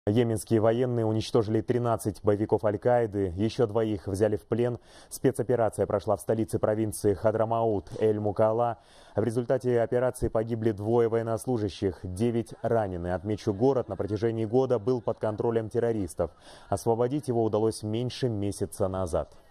Йеменские военные уничтожили 13 боевиков Аль-Каиды, еще двоих взяли в плен. Спецоперация прошла в столице провинции Хадрамаут, Эль-Мукалла. В результате операции погибли 2 военнослужащих, 9 ранены. Отмечу, город на протяжении года был под контролем террористов. Освободить его удалось меньше месяца назад.